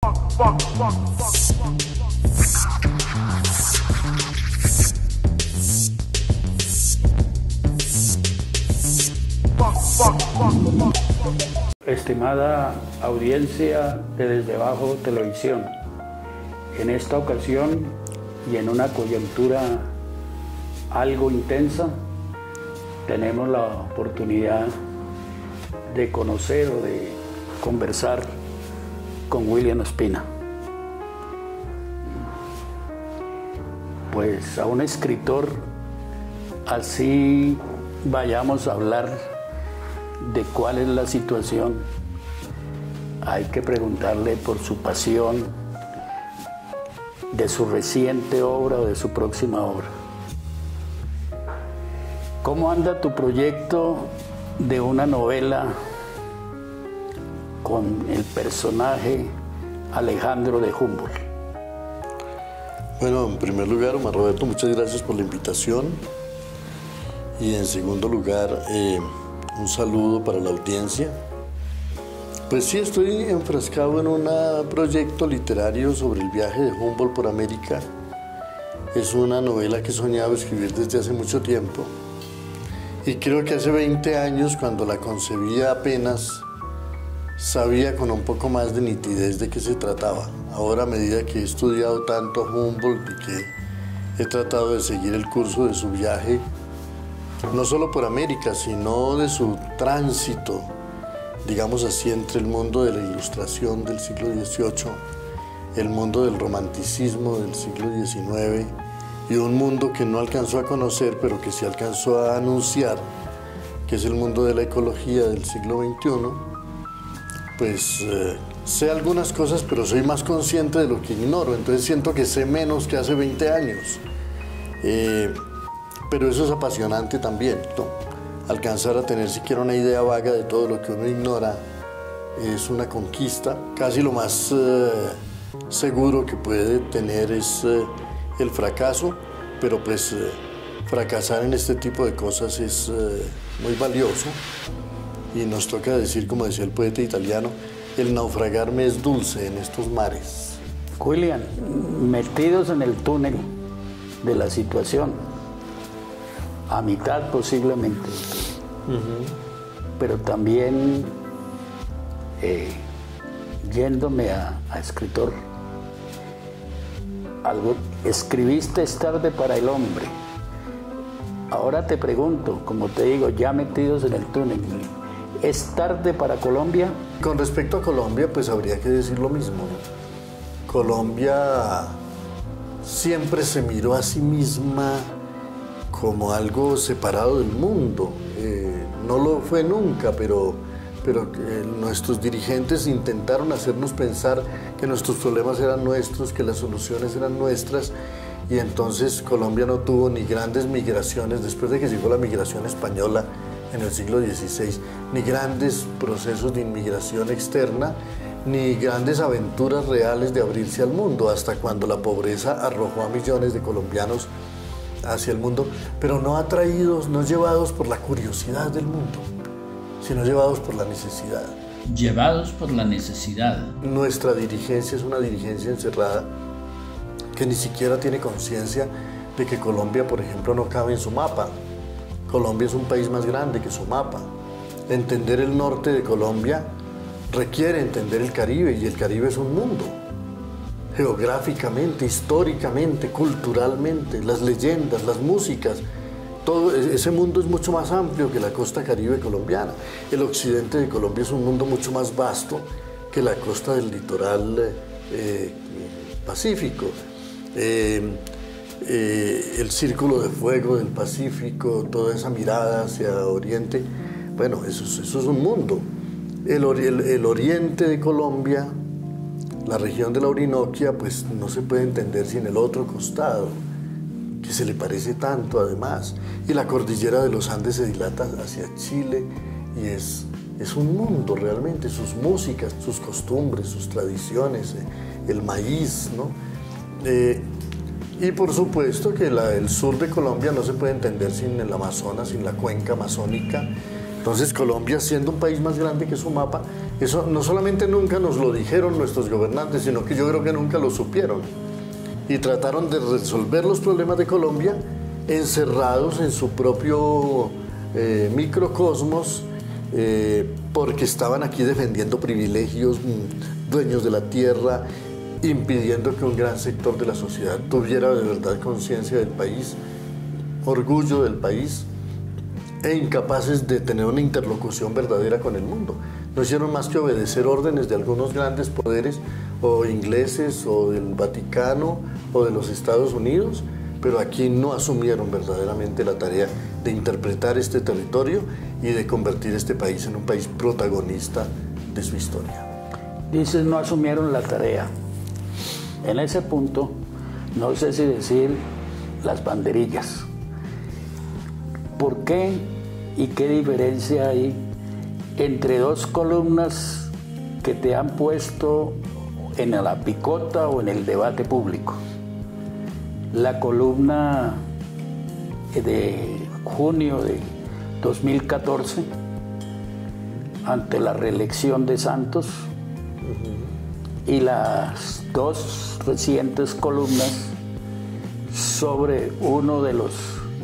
Estimada audiencia de Desde Abajo Televisión, en esta ocasión y en una coyuntura algo intensa, tenemos la oportunidad de conocer o de conversar con William Ospina. Pues a un escritor, así vayamos a hablar de cuál es la situación, hay que preguntarle por su pasión, de su reciente obra o de su próxima obra. ¿Cómo anda tu proyecto de una novela con el personaje Alejandro de Humboldt? Bueno, en primer lugar, Omar Roberto, muchas gracias por la invitación. Y en segundo lugar, un saludo para la audiencia. Pues sí, estoy enfrascado en un proyecto literario sobre el viaje de Humboldt por América. Es una novela que he soñado escribir desde hace mucho tiempo. Y creo que hace 20 años, cuando la concebía apenas, sabía con un poco más de nitidez de qué se trataba. Ahora, a medida que he estudiado tanto a Humboldt y que he tratado de seguir el curso de su viaje, no solo por América, sino de su tránsito, digamos así, entre el mundo de la Ilustración del siglo XVIII, el mundo del romanticismo del siglo XIX y un mundo que no alcanzó a conocer, pero que sí alcanzó a anunciar, que es el mundo de la ecología del siglo XXI, pues sé algunas cosas, pero soy más consciente de lo que ignoro, entonces siento que sé menos que hace 20 años. Pero eso es apasionante también, ¿no? Alcanzar a tener siquiera una idea vaga de todo lo que uno ignora es una conquista. Casi lo más seguro que puede tener es el fracaso, pero pues fracasar en este tipo de cosas es muy valioso. Y nos toca decir, como decía el poeta italiano, el naufragar me es dulce en estos mares. William, metidos en el túnel de la situación, a mitad posiblemente, pero también yéndome a escritor, algo, escribiste Es tarde para el hombre. Ahora te pregunto, como te digo, ya metidos en el túnel, ¿es tarde para Colombia? Con respecto a Colombia, pues habría que decir lo mismo, ¿no? Colombia siempre se miró a sí misma como algo separado del mundo. No lo fue nunca, pero nuestros dirigentes intentaron hacernos pensar que nuestros problemas eran nuestros, que las soluciones eran nuestras, y entonces Colombia no tuvo ni grandes migraciones, después de que llegó la migración española en el siglo XVI, ni grandes procesos de inmigración externa, ni grandes aventuras reales de abrirse al mundo, hasta cuando la pobreza arrojó a millones de colombianos hacia el mundo, pero no atraídos, no llevados por la curiosidad del mundo, sino llevados por la necesidad. Llevados por la necesidad. Nuestra dirigencia es una dirigencia encerrada que ni siquiera tiene conciencia de que Colombia, por ejemplo, no cabe en su mapa. Colombia es un país más grande que su mapa. Entender el norte de Colombia requiere entender el Caribe, y el Caribe es un mundo. Geográficamente, históricamente, culturalmente, las leyendas, las músicas, todo ese mundo es mucho más amplio que la costa caribe colombiana. El occidente de Colombia es un mundo mucho más vasto que la costa del litoral pacífico. El círculo de fuego del Pacífico, toda esa mirada hacia Oriente, bueno, eso es un mundo. El oriente de Colombia, la región de la Orinoquia, pues no se puede entender sin el otro costado, que se le parece tanto además. Y la cordillera de los Andes se dilata hacia Chile y es un mundo realmente, sus músicas, sus costumbres, sus tradiciones, el maíz, ¿no? Y por supuesto que el sur de Colombia no se puede entender sin el Amazonas, sin la cuenca amazónica, Entonces Colombia, siendo un país más grande que su mapa, eso no solamente nunca nos lo dijeron nuestros gobernantes, sino que yo creo que nunca lo supieron. Y trataron de resolver los problemas de Colombia encerrados en su propio microcosmos, porque estaban aquí defendiendo privilegios, dueños de la tierra, impidiendo que un gran sector de la sociedad tuviera de verdad conciencia del país, orgullo del país, e incapaces de tener una interlocución verdadera con el mundo. No hicieron más que obedecer órdenes de algunos grandes poderes, o ingleses, o del Vaticano, o de los Estados Unidos, pero aquí no asumieron verdaderamente la tarea de interpretar este territorio y de convertir este país en un país protagonista de su historia. Dices, no asumieron la tarea. En ese punto, no sé si decir las banderillas. ¿Por qué y qué diferencia hay entre dos columnas que te han puesto en la picota o en el debate público? La columna de junio de 2014 ante la reelección de Santos y las dos recientes columnas sobre uno de los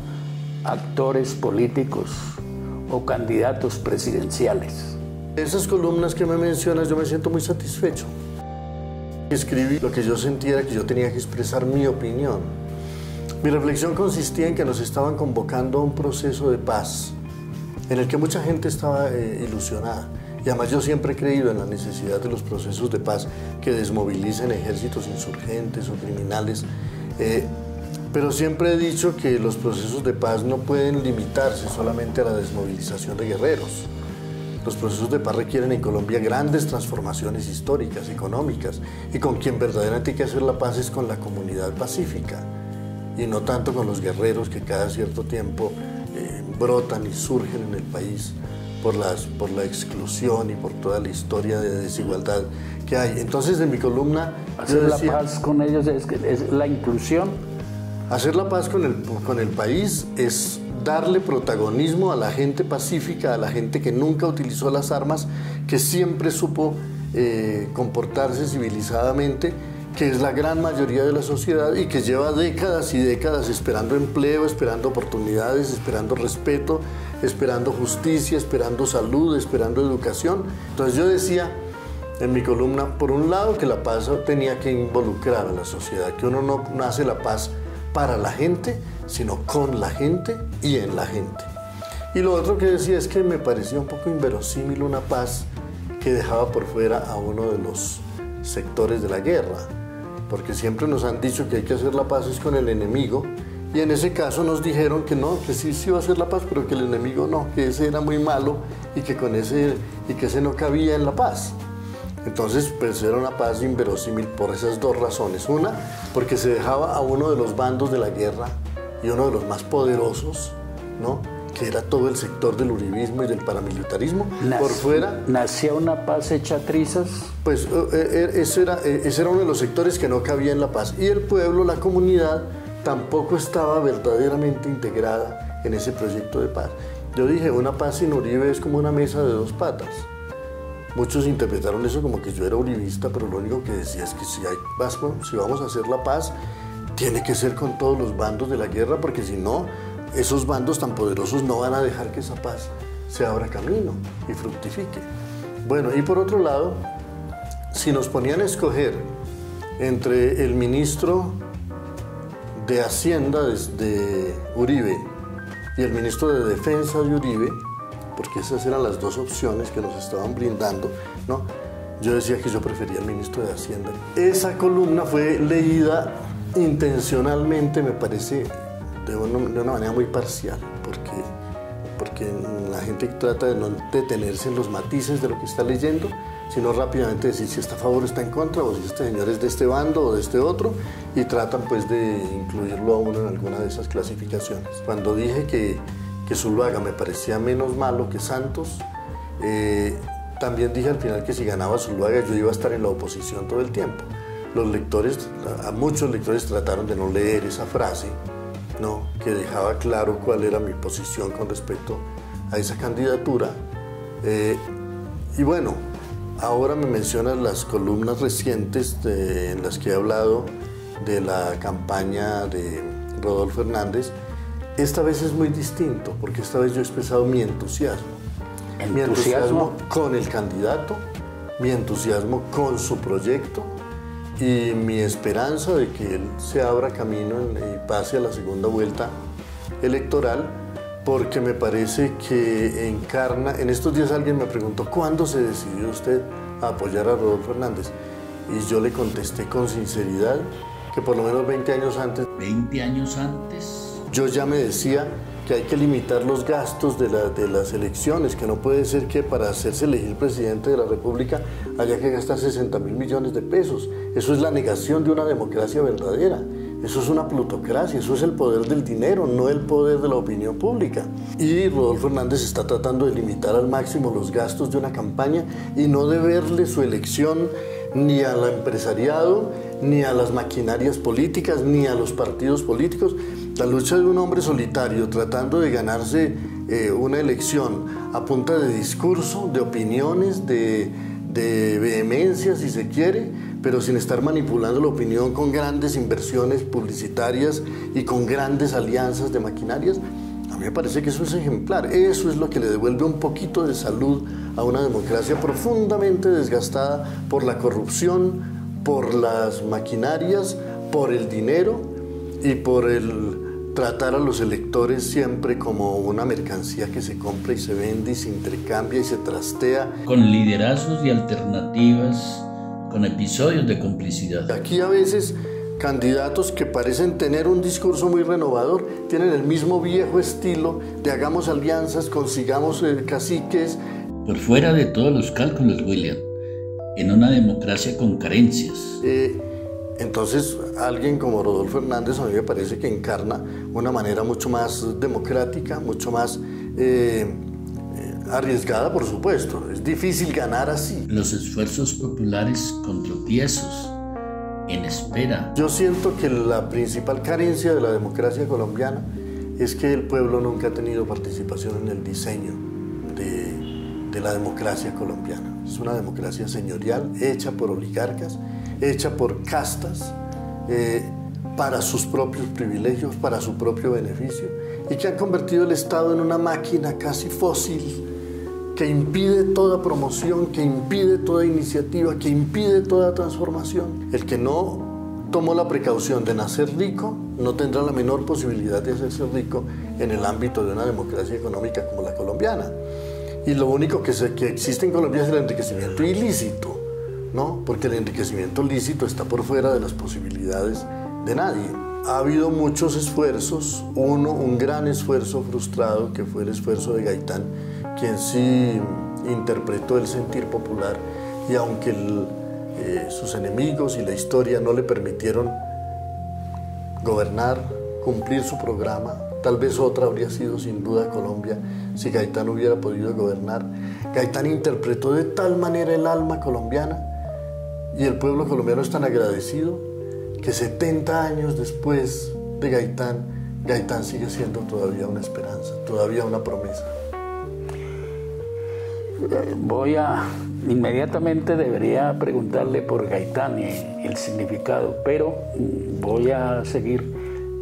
actores políticos o candidatos presidenciales. Esas columnas que me mencionas, yo me siento muy satisfecho. Escribí lo que yo sentía, que yo tenía que expresar mi opinión. Mi reflexión consistía en que nos estaban convocando a un proceso de paz en el que mucha gente estaba ilusionada. Y además yo siempre he creído en la necesidad de los procesos de paz que desmovilicen ejércitos insurgentes o criminales. Pero siempre he dicho que los procesos de paz no pueden limitarse solamente a la desmovilización de guerreros. Los procesos de paz requieren en Colombia grandes transformaciones históricas, económicas, y con quien verdaderamente hay que hacer la paz es con la comunidad pacífica, y no tanto con los guerreros que cada cierto tiempo brotan y surgen en el país por la exclusión y por toda la historia de desigualdad que hay. Entonces, en mi columna... Hacer la paz con ellos es la inclusión. Hacer la paz con el país es darle protagonismo a la gente pacífica, a la gente que nunca utilizó las armas, que siempre supo comportarse civilizadamente, que es la gran mayoría de la sociedad y que lleva décadas y décadas esperando empleo, esperando oportunidades, esperando respeto, esperando justicia, esperando salud, esperando educación. Entonces yo decía en mi columna, por un lado, que la paz tenía que involucrar a la sociedad, que uno no hace la paz para la gente, sino con la gente y en la gente. Y lo otro que decía es que me parecía un poco inverosímil una paz que dejaba por fuera a uno de los sectores de la guerra, porque siempre nos han dicho que hay que hacer la paz es con el enemigo, y en ese caso nos dijeron que no, que sí iba a hacer la paz, pero que el enemigo no, que ese era muy malo y que ese no cabía en la paz. Entonces, pues era una paz inverosímil por esas dos razones. Una, porque se dejaba a uno de los bandos de la guerra y uno de los más poderosos, ¿no?, que era todo el sector del uribismo y del paramilitarismo, por fuera. ¿Nacía una paz hecha trizas? Pues ese era uno de los sectores que no cabía en la paz. Y el pueblo, la comunidad, tampoco estaba verdaderamente integrada en ese proyecto de paz. Yo dije, una paz sin Uribe es como una mesa de dos patas. Muchos interpretaron eso como que yo era uribista, pero lo único que decía es que si vamos a hacer la paz, tiene que ser con todos los bandos de la guerra, porque si no, esos bandos tan poderosos no van a dejar que esa paz se abra camino y fructifique. Bueno, y por otro lado, si nos ponían a escoger entre el ministro de Hacienda de Uribe y el ministro de Defensa de Uribe, porque esas eran las dos opciones que nos estaban brindando, ¿no?, yo decía que yo prefería al ministro de Hacienda. Esa columna fue leída intencionalmente, me parece, de una manera muy parcial, porque la gente trata de no detenerse en los matices de lo que está leyendo, sino rápidamente decir si está a favor o está en contra, o si este señor es de este bando o de este otro, y tratan pues de incluirlo a uno en alguna de esas clasificaciones. Cuando dije que Zuluaga me parecía menos malo que Santos, también dije al final que si ganaba Zuluaga yo iba a estar en la oposición todo el tiempo. Muchos lectores trataron de no leer esa frase, ¿no?, que dejaba claro cuál era mi posición con respecto a esa candidatura. Y bueno, ahora me mencionas las columnas recientes en las que he hablado de la campaña de Rodolfo Hernández. Esta vez es muy distinto, porque esta vez yo he expresado mi entusiasmo. Mi entusiasmo con el candidato, mi entusiasmo con su proyecto y mi esperanza de que él se abra camino y pase a la segunda vuelta electoral, porque me parece que encarna. En estos días alguien me preguntó: ¿cuándo se decidió usted a apoyar a Rodolfo Hernández? Y yo le contesté con sinceridad que por lo menos 20 años antes. ¿20 años antes? Yo ya me decía que hay que limitar los gastos de las elecciones, que no puede ser que para hacerse elegir presidente de la República haya que gastar 60.000 millones de pesos. Eso es la negación de una democracia verdadera. Eso es una plutocracia, eso es el poder del dinero, no el poder de la opinión pública. Y Rodolfo Hernández está tratando de limitar al máximo los gastos de una campaña y no deberle su elección ni al empresariado, ni a las maquinarias políticas, ni a los partidos políticos. La lucha de un hombre solitario tratando de ganarse una elección a punta de discurso, de opiniones, de vehemencia, si se quiere, pero sin estar manipulando la opinión con grandes inversiones publicitarias y con grandes alianzas de maquinarias. A mí me parece que eso es ejemplar. Eso es lo que le devuelve un poquito de salud a una democracia profundamente desgastada por la corrupción, por las maquinarias, por el dinero y por el tratar a los electores siempre como una mercancía que se compra y se vende y se intercambia y se trastea. Con liderazgos y alternativas, con episodios de complicidad. Aquí a veces candidatos que parecen tener un discurso muy renovador tienen el mismo viejo estilo de hagamos alianzas, consigamos caciques. Por fuera de todos los cálculos, William, en una democracia con carencias. Entonces, alguien como Rodolfo Hernández a mí me parece que encarna una manera mucho más democrática, mucho más arriesgada, por supuesto. Es difícil ganar así. Los esfuerzos populares con tropiezos, en espera. Yo siento que la principal carencia de la democracia colombiana es que el pueblo nunca ha tenido participación en el diseño de la democracia colombiana. Es una democracia señorial, hecha por oligarcas, hecha por castas, para sus propios privilegios, para su propio beneficio, y que han convertido el Estado en una máquina casi fósil que impide toda promoción, que impide toda iniciativa, que impide toda transformación. El que no tomó la precaución de nacer rico no tendrá la menor posibilidad de hacerse rico en el ámbito de una democracia económica como la colombiana. Y lo único que existe en Colombia es el enriquecimiento ilícito, ¿no? Porque el enriquecimiento lícito está por fuera de las posibilidades de nadie. Ha habido muchos esfuerzos, un gran esfuerzo frustrado, que fue el esfuerzo de Gaitán, quien sí interpretó el sentir popular, y aunque sus enemigos y la historia no le permitieron gobernar, cumplir su programa, tal vez otra habría sido sin duda Colombia si Gaitán hubiera podido gobernar. Gaitán interpretó de tal manera el alma colombiana, y el pueblo colombiano es tan agradecido que 70 años después de Gaitán sigue siendo todavía una esperanza, todavía una promesa. Inmediatamente debería preguntarle por Gaitán y el significado, pero voy a seguir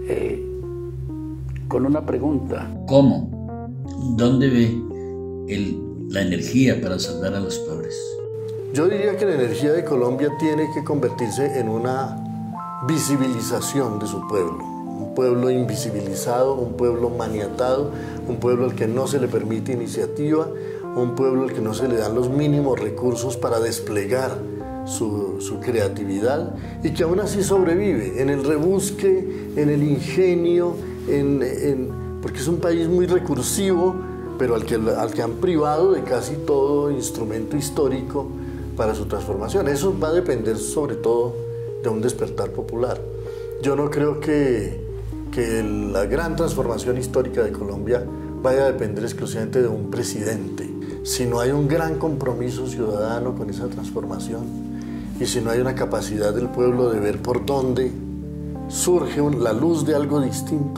con una pregunta. ¿Cómo? ¿Dónde ve la energía para salvar a los pobres? Yo diría que la energía de Colombia tiene que convertirse en una visibilización de su pueblo. Un pueblo invisibilizado, un pueblo maniatado, un pueblo al que no se le permite iniciativa, un pueblo al que no se le dan los mínimos recursos para desplegar su creatividad, y que aún así sobrevive en el rebusque, en el ingenio, porque es un país muy recursivo, pero al que han privado de casi todo instrumento histórico para su transformación. Eso va a depender sobre todo de un despertar popular. Yo no creo que la gran transformación histórica de Colombia vaya a depender exclusivamente de un presidente. Si no hay un gran compromiso ciudadano con esa transformación, y si no hay una capacidad del pueblo de ver por dónde surge la luz de algo distinto,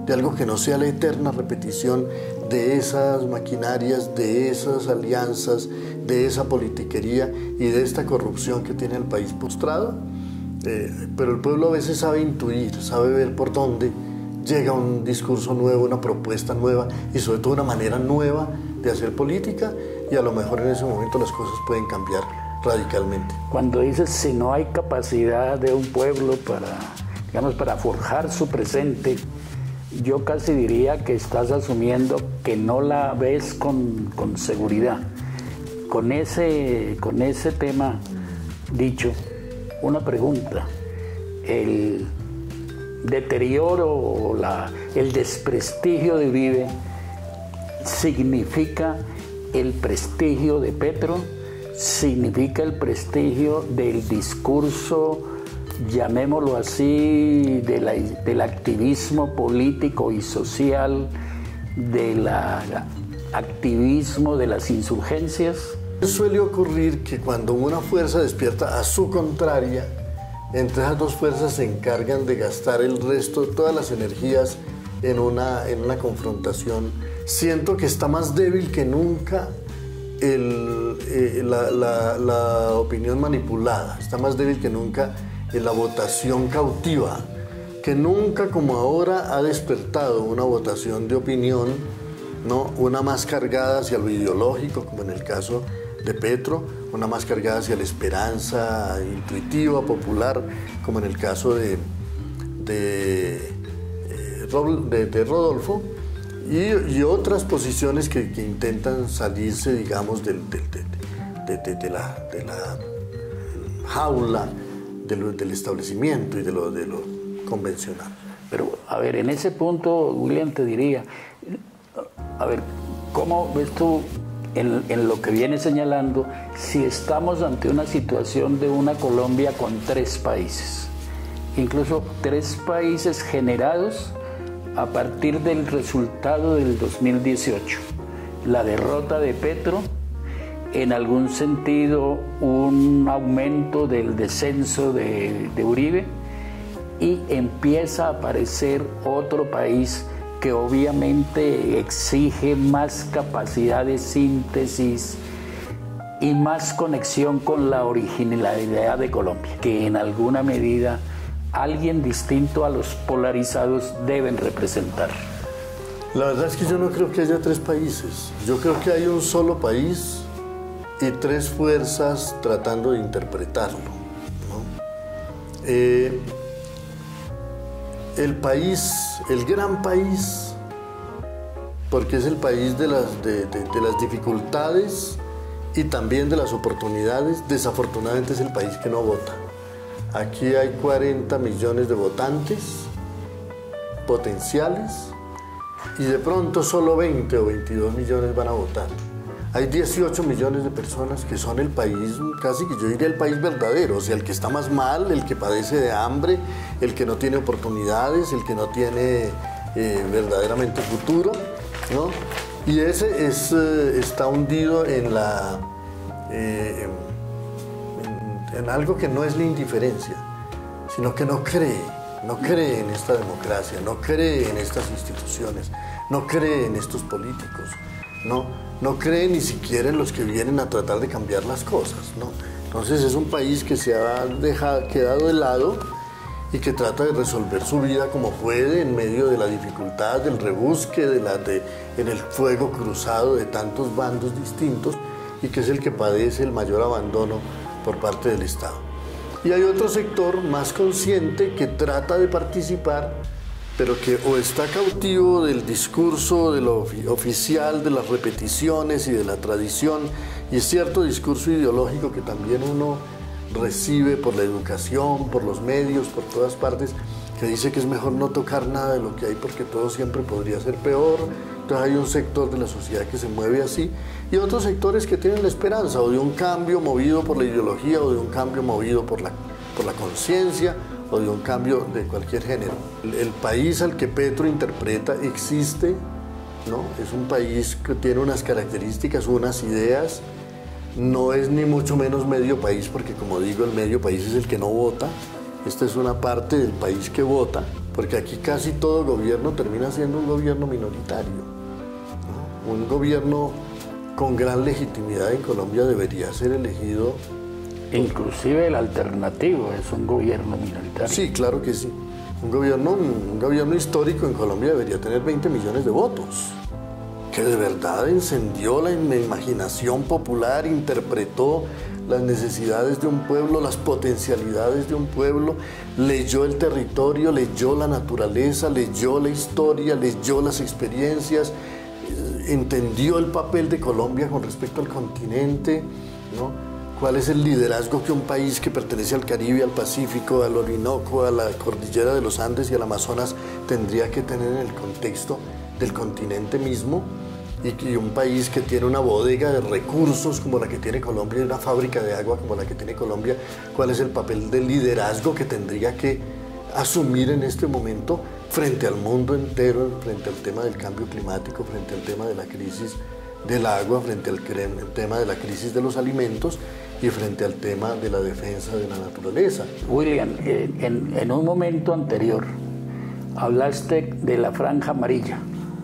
de algo que no sea la eterna repetición de esas maquinarias, de esas alianzas, de esa politiquería y de esta corrupción que tiene el país postrado. Pero el pueblo a veces sabe intuir, sabe ver por dónde llega un discurso nuevo, una propuesta nueva y sobre todo una manera nueva de hacer política, y a lo mejor en ese momento las cosas pueden cambiar radicalmente. Cuando dices si no hay capacidad de un pueblo para, digamos, para forjar su presente, yo casi diría que estás asumiendo que no la ves con seguridad. Con ese tema dicho, una pregunta: el deterioro o el desprestigio de Uribe significa el prestigio de Petro, significa el prestigio del discurso, llamémoslo así, del activismo político y social, del activismo de las insurgencias. Suele ocurrir que cuando una fuerza despierta a su contraria, entre esas dos fuerzas se encargan de gastar el resto, todas las energías en una confrontación. Siento que está más débil que nunca la opinión manipulada, está más débil que nunca la votación cautiva, que nunca como ahora ha despertado una votación de opinión, ¿no? Una más cargada hacia lo ideológico, como en el caso de Petro, una más cargada hacia la esperanza intuitiva, popular, como en el caso de Rodolfo, y otras posiciones que intentan salirse, digamos, de la jaula del establecimiento y de lo convencional. Pero, a ver, en ese punto, William, te diría, a ver, ¿cómo ves tú en lo que viene señalando si estamos ante una situación de una Colombia con 3 países? Incluso 3 países generados a partir del resultado del 2018. La derrota de Petro, en algún sentido un aumento del descenso de Uribe, y empieza a aparecer otro país que obviamente exige más capacidad de síntesis y más conexión con la originalidad de Colombia, que en alguna medida alguien distinto a los polarizados deben representar. La verdad es que yo no creo que haya 3 países. Yo creo que hay un solo país y 3 fuerzas tratando de interpretarlo, ¿no? El país, el gran país, porque es el país de las dificultades y también de las oportunidades, desafortunadamente es el país que no vota. Aquí hay 40 millones de votantes potenciales y de pronto solo 20 o 22 millones van a votar. Hay 18 millones de personas que son el país, casi que yo diría el país verdadero, o sea, el que está más mal, el que padece de hambre, el que no tiene oportunidades, el que no tiene verdaderamente futuro, ¿no? Y ese está hundido en algo que no es la indiferencia, sino que no cree en esta democracia, no cree en estas instituciones, no cree en estos políticos, no cree ni siquiera en los que vienen a tratar de cambiar las cosas, ¿no? Entonces es un país que se ha quedado de lado y que trata de resolver su vida como puede en medio de la dificultad, del rebusque, en el fuego cruzado de tantos bandos distintos, y que es el que padece el mayor abandono por parte del Estado. Y hay otro sector más consciente que trata de participar, pero que o está cautivo del discurso de lo oficial, de las repeticiones y de la tradición, y es cierto discurso ideológico que también uno recibe por la educación, por los medios, por todas partes, que dice que es mejor no tocar nada de lo que hay porque todo siempre podría ser peor. Entonces hay un sector de la sociedad que se mueve así, y otros sectores que tienen la esperanza o de un cambio movido por la ideología, o de un cambio movido por la conciencia, o de un cambio de cualquier género. El país al que Petro interpreta existe, ¿no? Es un país que tiene unas características, unas ideas. No es ni mucho menos medio país, porque como digo, el medio país es el que no vota, esta es una parte del país que vota, porque aquí casi todo gobierno termina siendo un gobierno minoritario, ¿no? Un gobierno con gran legitimidad en Colombia debería ser elegido. Inclusive el alternativo es un gobierno minoritario. Sí, claro que sí. Un gobierno histórico en Colombia debería tener 20 millones de votos, que de verdad encendió la imaginación popular, interpretó las necesidades de un pueblo, las potencialidades de un pueblo, leyó el territorio, leyó la naturaleza, leyó la historia, leyó las experiencias, entendió el papel de Colombia con respecto al continente, ¿no? ¿Cuál es el liderazgo que un país que pertenece al Caribe, al Pacífico, al Orinoco, a la cordillera de los Andes y al Amazonas tendría que tener en el contexto del continente mismo? Y un país que tiene una bodega de recursos como la que tiene Colombia y una fábrica de agua como la que tiene Colombia, ¿cuál es el papel de liderazgo que tendría que asumir en este momento frente al mundo entero, frente al tema del cambio climático, frente al tema de la crisis del agua, frente al tema de la crisis de los alimentos y frente al tema de la defensa de la naturaleza? William, en un momento anterior hablaste de la franja amarilla.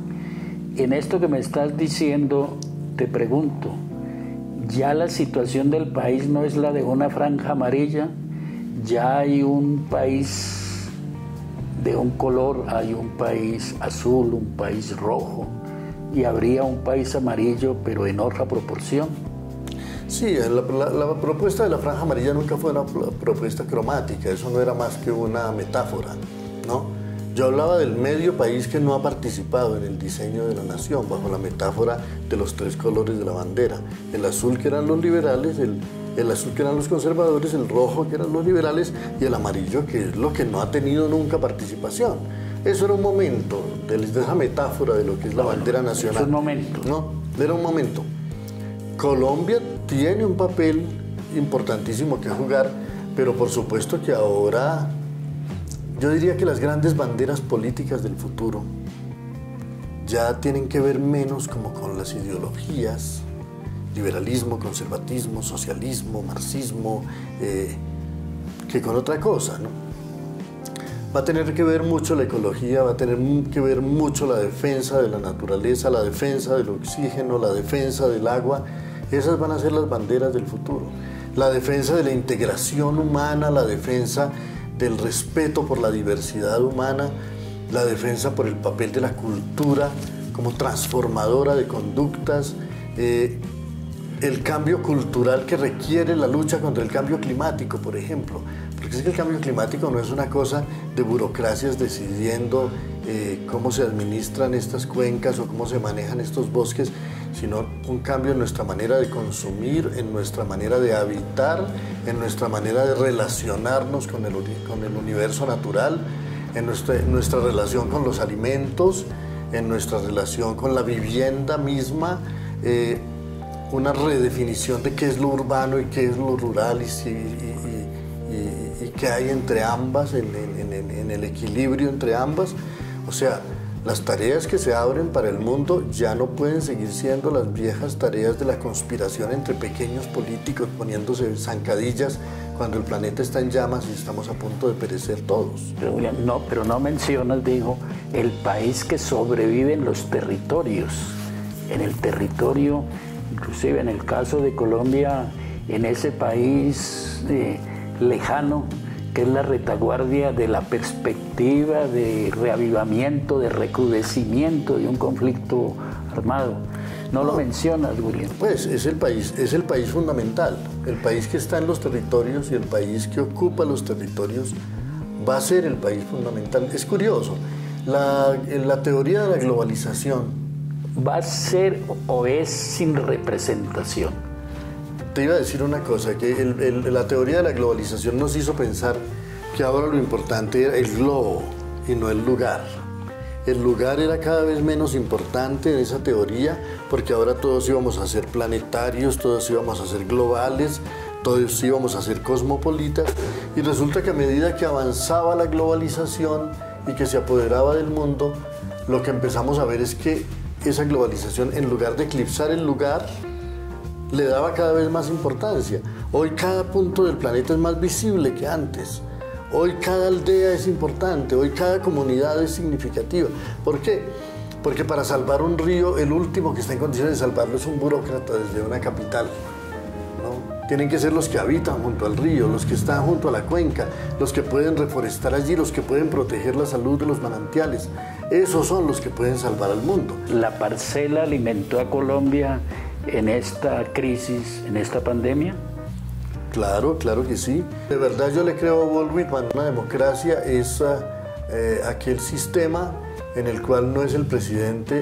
En esto que me estás diciendo, te pregunto, ¿ya la situación del país no es la de una franja amarilla? ¿Ya hay un país de un color, hay un país azul, un país rojo, y habría un país amarillo, pero en otra proporción? Sí, la propuesta de la franja amarilla nunca fue una propuesta cromática, eso no era más que una metáfora, ¿no? Yo hablaba del medio país que no ha participado en el diseño de la nación, bajo la metáfora de los 3 colores de la bandera. El azul, que eran los liberales, el azul, que eran los conservadores, el rojo, que eran los liberales, y el amarillo, que es lo que no ha tenido nunca participación. Eso era un momento de esa metáfora de lo que es la bandera nacional. Es un momento. No, era un momento. Colombia tiene un papel importantísimo que jugar, pero por supuesto que ahora yo diría que las grandes banderas políticas del futuro ya tienen que ver menos como con las ideologías, liberalismo, conservatismo, socialismo, marxismo, que con otra cosa, ¿no? Va a tener que ver mucho la ecología, va a tener que ver mucho la defensa de la naturaleza, la defensa del oxígeno, la defensa del agua. Esas van a ser las banderas del futuro. La defensa de la integración humana, la defensa del respeto por la diversidad humana, la defensa por el papel de la cultura como transformadora de conductas, el cambio cultural que requiere la lucha contra el cambio climático, por ejemplo. Porque es que el cambio climático no es una cosa de burocracias decidiendo cómo se administran estas cuencas o cómo se manejan estos bosques, sino un cambio en nuestra manera de consumir, en nuestra manera de habitar, en nuestra manera de relacionarnos con el universo natural, en nuestra relación con los alimentos, en nuestra relación con la vivienda misma, una redefinición de qué es lo urbano y qué es lo rural y qué hay entre ambas, en el equilibrio entre ambas. O sea, las tareas que se abren para el mundo ya no pueden seguir siendo las viejas tareas de la conspiración entre pequeños políticos poniéndose zancadillas cuando el planeta está en llamas y estamos a punto de perecer todos. Pero no mencionas, digo, el país que sobrevive en los territorios. En el territorio, inclusive en el caso de Colombia, en ese país lejano, que es la retaguardia de la perspectiva de reavivamiento, de recrudecimiento de un conflicto armado. No lo mencionas, William. Pues es el país fundamental, el país que está en los territorios y el país que ocupa los territorios va a ser el país fundamental. Es curioso, la teoría de la globalización va a ser o es sin representación. Te iba a decir una cosa, que la teoría de la globalización nos hizo pensar que ahora lo importante era el globo y no el lugar. El lugar era cada vez menos importante en esa teoría porque ahora todos íbamos a ser planetarios, todos íbamos a ser globales, todos íbamos a ser cosmopolitas, y resulta que a medida que avanzaba la globalización y que se apoderaba del mundo, lo que empezamos a ver es que esa globalización, en lugar de eclipsar el lugar, le daba cada vez más importancia. Hoy cada punto del planeta es más visible que antes. Hoy cada aldea es importante, hoy cada comunidad es significativa. ¿Por qué? Porque para salvar un río, el último que está en condiciones de salvarlo es un burócrata desde una capital, ¿no? Tienen que ser los que habitan junto al río, los que están junto a la cuenca, los que pueden reforestar allí, los que pueden proteger la salud de los manantiales. Esos son los que pueden salvar al mundo. ¿La parcela alimentó a Colombia en esta crisis, en esta pandemia? Claro, claro que sí. De verdad yo le creo a Walt Whitman, una democracia es aquel sistema en el cual no es el presidente,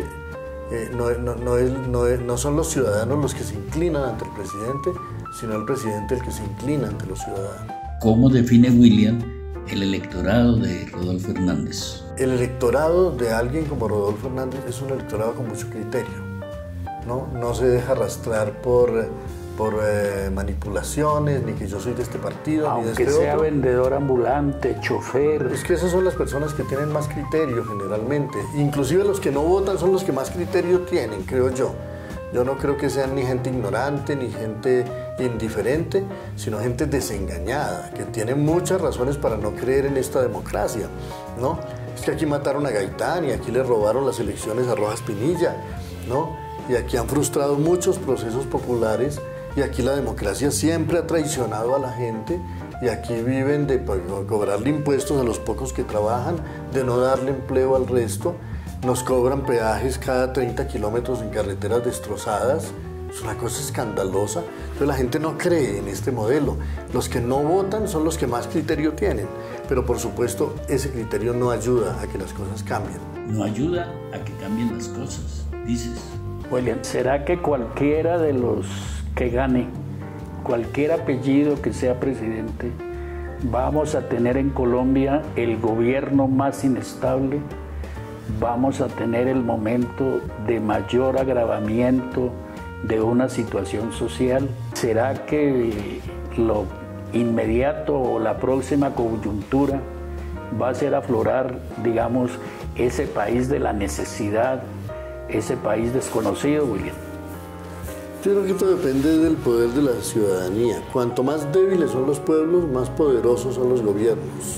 no son los ciudadanos los que se inclinan ante el presidente, sino el presidente el que se inclina ante los ciudadanos. ¿Cómo define William el electorado de Rodolfo Hernández? El electorado de alguien como Rodolfo Hernández es un electorado con mucho criterio, ¿no? No se deja arrastrar por manipulaciones, ni que yo soy de este partido, aunque ni de este sea otro. Vendedor ambulante, chofer. Es que esas son las personas que tienen más criterio generalmente. Inclusive los que no votan son los que más criterio tienen, creo yo. Yo no creo que sean ni gente ignorante, ni gente indiferente, sino gente desengañada, que tiene muchas razones para no creer en esta democracia, ¿no? Es que aquí mataron a Gaitán y aquí le robaron las elecciones a Rojas Pinilla, ¿no? Y aquí han frustrado muchos procesos populares. Y aquí la democracia siempre ha traicionado a la gente y aquí viven de cobrarle impuestos a los pocos que trabajan, de no darle empleo al resto. Nos cobran peajes cada 30 kilómetros en carreteras destrozadas. Es una cosa escandalosa. Entonces la gente no cree en este modelo. Los que no votan son los que más criterio tienen. Pero por supuesto ese criterio no ayuda a que las cosas cambien. No ayuda a que cambien las cosas, dices. William, ¿será que cualquiera de los que gane, cualquier apellido que sea presidente, vamos a tener en Colombia el gobierno más inestable? ¿Vamos a tener el momento de mayor agravamiento de una situación social? ¿Será que lo inmediato o la próxima coyuntura va a ser aflorar, digamos, ese país de la necesidad, ese país desconocido, William? Yo creo que esto depende del poder de la ciudadanía. Cuanto más débiles son los pueblos, más poderosos son los gobiernos,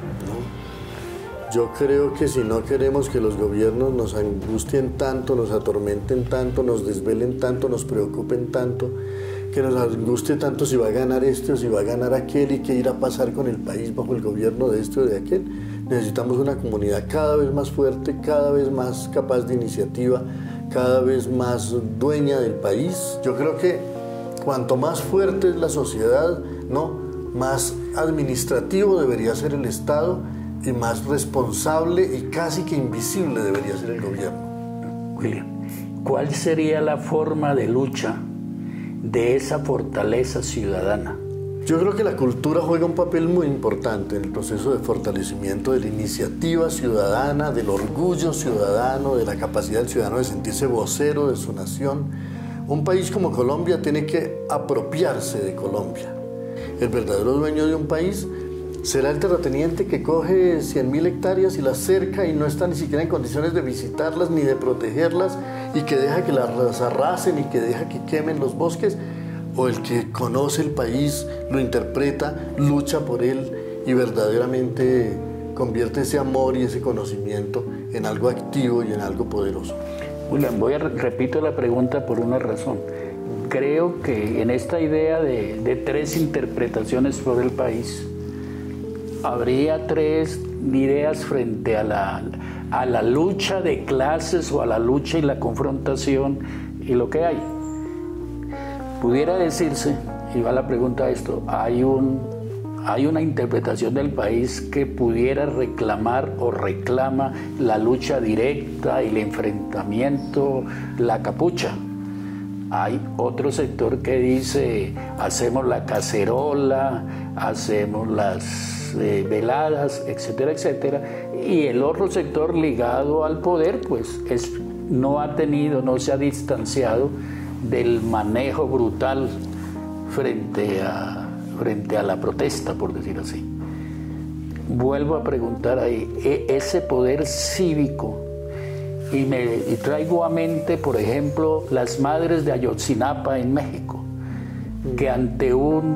¿no? Yo creo que si no queremos que los gobiernos nos angustien tanto, nos atormenten tanto, nos desvelen tanto, nos preocupen tanto, que nos angustie tanto si va a ganar este o si va a ganar aquel y qué irá a pasar con el país bajo el gobierno de este o de aquel, necesitamos una comunidad cada vez más fuerte, cada vez más capaz de iniciativa, cada vez más dueña del país. Yo creo que cuanto más fuerte es la sociedad, ¿no?, más administrativo debería ser el Estado y más responsable y casi que invisible debería ser el gobierno. William, ¿cuál sería la forma de lucha de esa fortaleza ciudadana? Yo creo que la cultura juega un papel muy importante en el proceso de fortalecimiento de la iniciativa ciudadana, del orgullo ciudadano, de la capacidad del ciudadano de sentirse vocero de su nación. Un país como Colombia tiene que apropiarse de Colombia. El verdadero dueño de un país será el terrateniente que coge 100.000 hectáreas y las cerca y no está ni siquiera en condiciones de visitarlas ni de protegerlas y que deja que las arrasen y que deja que quemen los bosques, o el que conoce el país, lo interpreta, lucha por él y verdaderamente convierte ese amor y ese conocimiento en algo activo y en algo poderoso. William, repito la pregunta por una razón. Creo que en esta idea de tres interpretaciones por el país, habría tres ideas frente a la lucha de clases o a la lucha y la confrontación y lo que hay. Pudiera decirse, y va la pregunta a esto, hay una interpretación del país que pudiera reclamar o reclama la lucha directa y el enfrentamiento, la capucha. Hay otro sector que dice, hacemos la cacerola, hacemos las veladas, etcétera, etcétera. Y el otro sector ligado al poder, pues no se ha distanciado del manejo brutal frente a la protesta, por decir así. Vuelvo a preguntar ahí, ese poder cívico, y traigo a mente, por ejemplo, las madres de Ayotzinapa en México, que ante un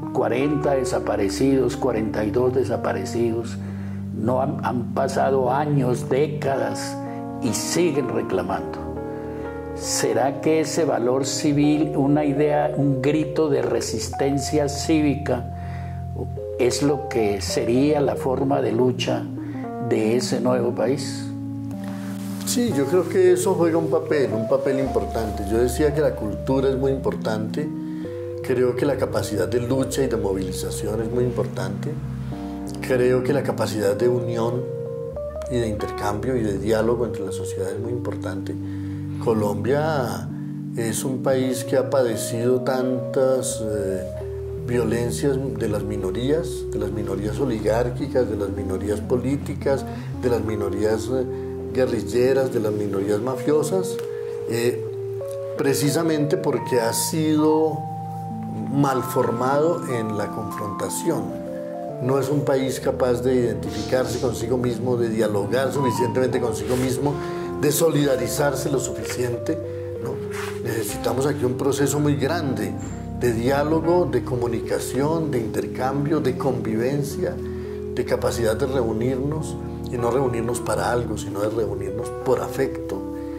40 desaparecidos, 42 desaparecidos, no han pasado años, décadas y siguen reclamando. ¿Será que ese valor civil, una idea, un grito de resistencia cívica, es lo que sería la forma de lucha de ese nuevo país? Sí, yo creo que eso juega un papel importante. Yo decía que la cultura es muy importante, creo que la capacidad de lucha y de movilización es muy importante, creo que la capacidad de unión y de intercambio y de diálogo entre la sociedad es muy importante. Colombia es un país que ha padecido tantas violencias de las minorías oligárquicas, de las minorías políticas, de las minorías guerrilleras, de las minorías mafiosas, precisamente porque ha sido mal formado en la confrontación. No es un país capaz de identificarse consigo mismo, de dialogar suficientemente consigo mismo, de solidarizarse lo suficiente, ¿no? Necesitamos aquí un proceso muy grande de diálogo, de comunicación, de intercambio, de convivencia, de capacidad de reunirnos, y no reunirnos para algo, sino de reunirnos por afecto.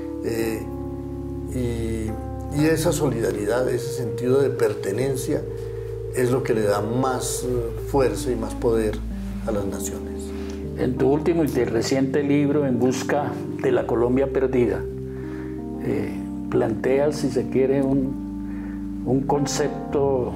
Y esa solidaridad, ese sentido de pertenencia, es lo que le da más fuerza y más poder a las naciones. En tu último y reciente libro, En busca de la Colombia perdida, planteas, si se quiere, un concepto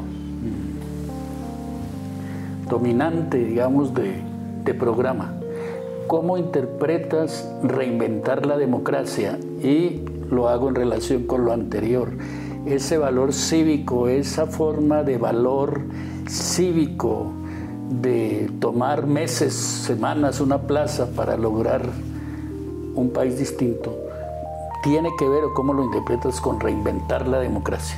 dominante, digamos, de programa. ¿Cómo interpretas reinventar la democracia? Y lo hago en relación con lo anterior. Ese valor cívico, esa forma de valor cívico, de tomar meses, semanas, una plaza para lograr un país distinto, ¿tiene que ver o cómo lo interpretas con reinventar la democracia?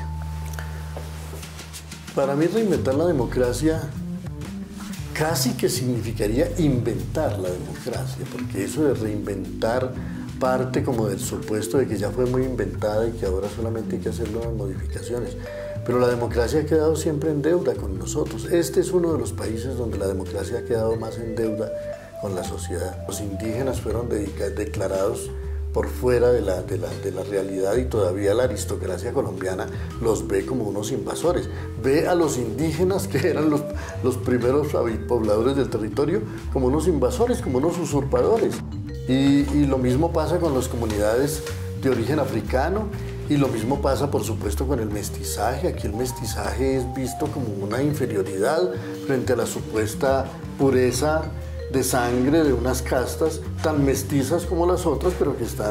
Para mí reinventar la democracia casi que significaría inventar la democracia, porque eso de reinventar parte como del supuesto de que ya fue muy inventada y que ahora solamente hay que hacer unas modificaciones. Pero la democracia ha quedado siempre en deuda con nosotros. Este es uno de los países donde la democracia ha quedado más en deuda con la sociedad. Los indígenas fueron declarados por fuera de la realidad, y todavía la aristocracia colombiana los ve como unos invasores. Ve a los indígenas, que eran los primeros pobladores del territorio, como unos invasores, como unos usurpadores. Y lo mismo pasa con las comunidades de origen africano, y lo mismo pasa, por supuesto, con el mestizaje. Aquí el mestizaje es visto como una inferioridad frente a la supuesta pureza de sangre de unas castas tan mestizas como las otras, pero que están,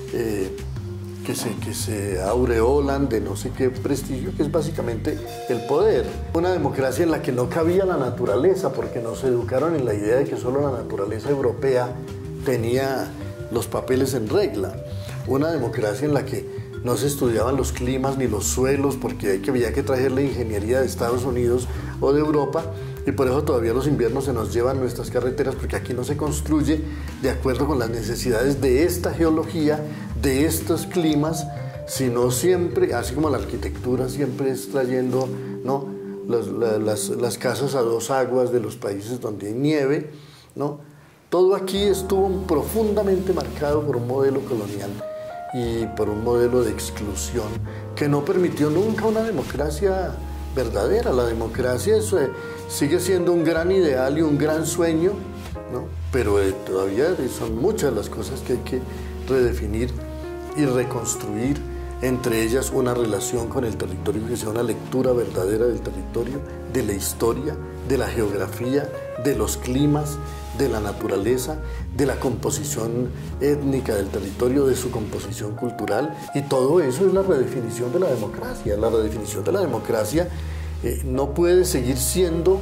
que se aureolan de no sé qué prestigio, que es básicamente el poder. Una democracia en la que no cabía la naturaleza, porque nos educaron en la idea de que solo la naturaleza europea tenía los papeles en regla. Una democracia en la que no se estudiaban los climas ni los suelos, porque había que traer la ingeniería de Estados Unidos o de Europa, y por eso todavía los inviernos se nos llevan nuestras carreteras, porque aquí no se construye de acuerdo con las necesidades de esta geología, de estos climas, sino siempre, así como la arquitectura siempre es trayendo, ¿no?, las casas a dos aguas de los países donde hay nieve, ¿no? Todo aquí estuvo profundamente marcado por un modelo colonial y por un modelo de exclusión que no permitió nunca una democracia verdadera. La democracia sigue siendo un gran ideal y un gran sueño, ¿no? Pero todavía son muchas las cosas que hay que redefinir y reconstruir, entre ellas una relación con el territorio que sea una lectura verdadera del territorio, de la historia, de la geografía, de los climas, de la naturaleza, de la composición étnica del territorio, de su composición cultural, y todo eso es la redefinición de la democracia. La redefinición de la democracia no puede seguir siendo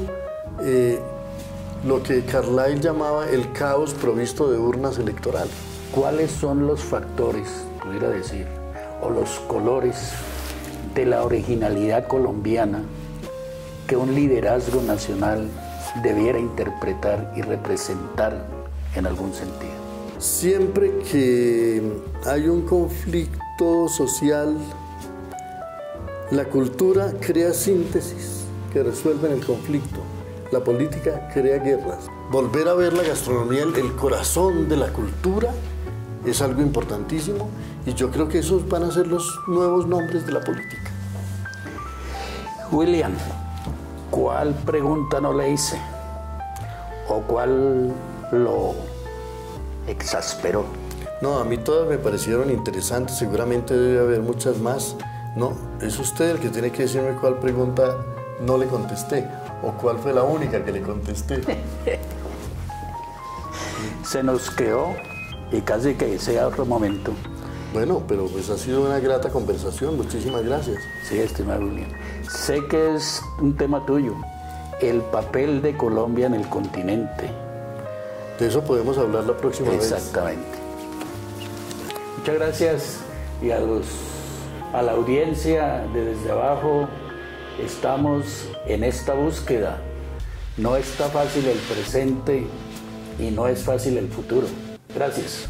lo que Carlyle llamaba el caos provisto de urnas electorales. ¿Cuáles son los factores, pudiera decir, o los colores de la originalidad colombiana que un liderazgo nacional debiera interpretar y representar en algún sentido? Siempre que hay un conflicto social, la cultura crea síntesis que resuelven el conflicto. La política crea guerras. Volver a ver la gastronomía, el corazón de la cultura, es algo importantísimo y yo creo que esos van a ser los nuevos nombres de la política. William, ¿cuál pregunta no le hice? ¿O cuál lo exasperó? No, a mí todas me parecieron interesantes, seguramente debe haber muchas más. No, es usted el que tiene que decirme cuál pregunta no le contesté o cuál fue la única que le contesté. Se nos quedó y casi que sea otro momento. Bueno, pero pues ha sido una grata conversación, muchísimas gracias. Sí, estimado William. Sé que es un tema tuyo, el papel de Colombia en el continente. De eso podemos hablar la próxima vez. Exactamente. Muchas gracias y a la audiencia de Desde Abajo, estamos en esta búsqueda. No está fácil el presente y no es fácil el futuro. Gracias.